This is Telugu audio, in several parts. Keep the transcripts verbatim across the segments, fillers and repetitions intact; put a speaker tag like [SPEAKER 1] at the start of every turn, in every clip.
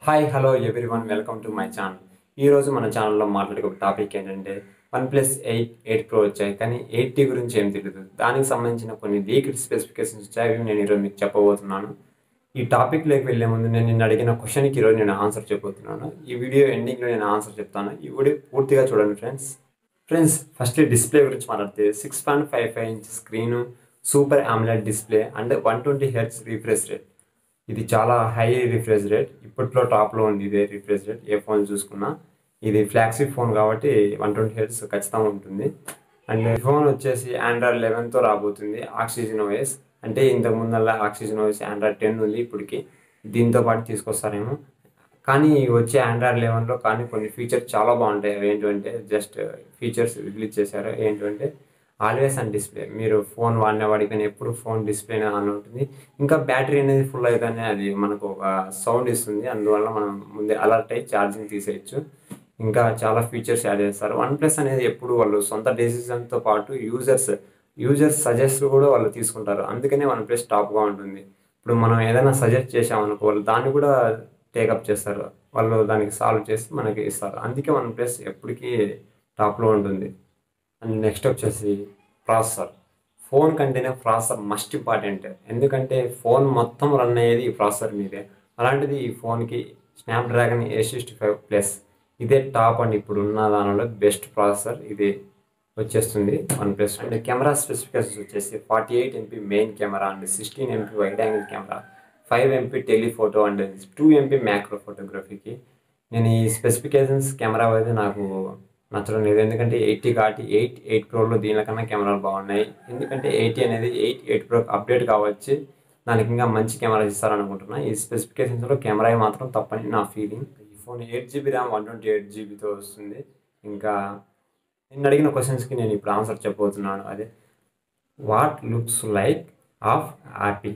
[SPEAKER 1] Hi hello everyone welcome to my channel. ఈరోజు మన ఛానల్లో మాట్లాడే ఒక టాపిక్ ఏంటంటే one plus eight eight pro వచ్చాయి, కానీ ఎయిట్ టీ గురించి ఏం తెలియదు. దానికి సంబంధించిన కొన్ని లీక్డ్ స్పెసిఫికేషన్స్ వచ్చాయి, నేను ఈరోజు మీకు చెప్పబోతున్నాను. ఈ టాపిక్లోకి వెళ్ళే ముందు నేను నిన్ను అడిగిన క్వశ్చన్కి ఈరోజు నేను ఆన్సర్ చెప్పబోతున్నాను. ఈ వీడియో ఎండింగ్లో నేను ఆన్సర్ చెప్తాను. ఈ వీడియో పూర్తిగా చూడండి ఫ్రెండ్స్. ఫ్రెండ్స్ ఫస్ట్ డిస్ప్లే గురించి మాట్లాడితే six point five five inch screen, super AMOLED display and one twenty hertz refresh rate. ఇది చాలా హై రిఫ్రెష్ రేట్, ఇప్పట్లో టాప్లో ఉంది ఇదే రిఫ్రెష్ రేట్. ఏ ఫోన్ చూసుకున్నా ఇది ఫ్లాగ్షిప్ ఫోన్ కాబట్టి వన్ ట్వంటీ హెర్ట్జ్ ఖచ్చితంగా ఉంటుంది. అండ్ ఫోన్ వచ్చేసి ఆండ్రాయిడ్ లెవెన్తో రాబోతుంది. ఆక్సిజన్ ఓఎస్ అంటే ఇంతకు ముందల్లా ఆక్సిజన్ ఓఎస్ ఆండ్రాయిడ్ టెన్ ఉంది, ఇప్పటికి దీంతో పాటు తీసుకొస్తారేమో. కానీ వచ్చే ఆండ్రాయిడ్ లెవెన్లో కానీ కొన్ని ఫీచర్స్ చాలా బాగుంటాయి. అవి ఏంటంటే జస్ట్ ఫీచర్స్ రిలీజ్ చేశారు. ఏంటంటే ఆల్వేస్ ఆన్ డిస్ప్లే, మీరు ఫోన్ వాడిన వాడికైనా ఎప్పుడు ఫోన్ డిస్ప్లే ఆన్ ఉంటుంది. ఇంకా బ్యాటరీ అనేది ఫుల్ అయితేనే అది మనకు ఒక సౌండ్ ఇస్తుంది, అందువల్ల మనం ముందే అలర్ట్ అయ్యి ఛార్జింగ్ తీసేయచ్చు. ఇంకా చాలా ఫీచర్స్ యాడ్ చేస్తారు. వన్ ప్లస్ అనేది ఎప్పుడు వాళ్ళు సొంత డెసిషన్తో పాటు యూజర్స్ యూజర్స్ సజెస్ట్ కూడా వాళ్ళు తీసుకుంటారు. అందుకనే వన్ ప్లస్ టాప్గా ఉంటుంది. ఇప్పుడు మనం ఏదైనా సజెస్ట్ చేసామనుకో వాళ్ళు దాన్ని కూడా టేకప్ చేస్తారు, వాళ్ళు దానికి సాల్వ్ చేసి మనకి ఇస్తారు. అందుకే వన్ ప్లస్ ఎప్పటికీ టాప్లో ఉంటుంది. అండ్ నెక్స్ట్ వచ్చేసి ప్రాసెసర్. ఫోన్ కంటేనే ప్రాసెసర్ మస్ట్ ఇంపార్టెంట్, ఎందుకంటే ఫోన్ మొత్తం రన్ అయ్యేది ఈ ప్రాసెసర్ మీదే. అలాంటిది ఈ ఫోన్కి Snapdragon eight sixty five plus ఇదే టాప్ అండ్ ఇప్పుడు ఉన్న దానిలో బెస్ట్ ప్రాసెసర్ ఇది వచ్చేస్తుంది one plus. And camera specifications వచ్చేసి forty eight MP main camera and sixteen MP wide angle camera, five MP telephoto and two MP macro ఫోటోగ్రఫీకి. నేను ఈ స్పెసిఫికేషన్స్ కెమెరా అయితే నాకు నచ్చడం లేదు, ఎందుకంటే ఎయిటీ కాబట్టి ఎయిట్ ఎయిట్ ప్రోలో దీనికన్నా కెమెరాలు బాగున్నాయి. ఎందుకంటే ఎయిటీ అనేది ఎయిట్ ఎయిట్ ప్రో అప్డేట్ కావచ్చు, దానికి ఇంకా మంచి కెమెరా ఇస్తారనుకుంటున్నా. ఈ స్పెసిఫికేషన్స్లో కెమెరా మాత్రం తప్పని నా ఫీలింగ్. ఈ phone eight GB RAM one twenty eight జీబీతో వస్తుంది. ఇంకా నేను అడిగిన క్వశ్చన్స్కి నేను ఇప్పుడు ఆన్సర్ చెప్పబోతున్నాను. అదే what looks like of Apple,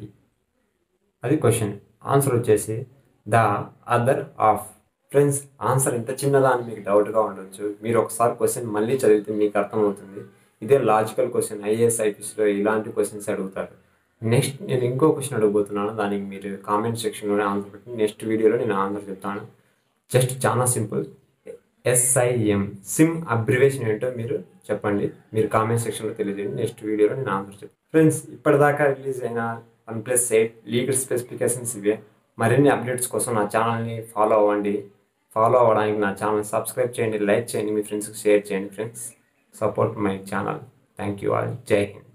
[SPEAKER 1] అది క్వశ్చన్. ఆన్సర్ వచ్చేసి the other off. Friends answer ఇంత చిన్నదా అని మీకు డౌట్గా ఉండొచ్చు. మీరు ఒకసారి క్వశ్చన్ మళ్ళీ చదివితే మీకు అర్థమవుతుంది. ఇదే లాజికల్ క్వశ్చన్, ఐఏఎస్ ఐపీఎస్లో ఇలాంటి క్వశ్చన్స్ అడుగుతారు. నెక్స్ట్ నేను ఇంకో క్వశ్చన్ అడగబోతున్నాను, దానికి మీరు కామెంట్ సెక్షన్లోనే ఆన్సర్ పెట్టి నెక్స్ట్ వీడియోలో నేను ఆన్సర్ చెప్తాను. జస్ట్ చాలా సింపుల్, ఎస్ఐఎం సిమ్ అబ్రివేషన్ ఏంటో మీరు చెప్పండి, మీరు కామెంట్ సెక్షన్లో తెలియజేయండి. నెక్స్ట్ వీడియోలో నేను ఆన్సర్ చెప్తాను. ఫ్రెండ్స్ ఇప్పటిదాకా రిలీజ్ అయిన one plus eight legal specifications ఇవే. మరిన్ని అప్డేట్స్ కోసం నా ఛానల్ని ఫాలో అవ్వండి. ఫాలో అవ్వడానికి నా ఛానల్ సబ్స్క్రైబ్ చేయండి, లైక్ చేయండి, మీ ఫ్రెండ్స్కి షేర్ చేయండి. Friends support my channel. Thank you all. జై హింద్.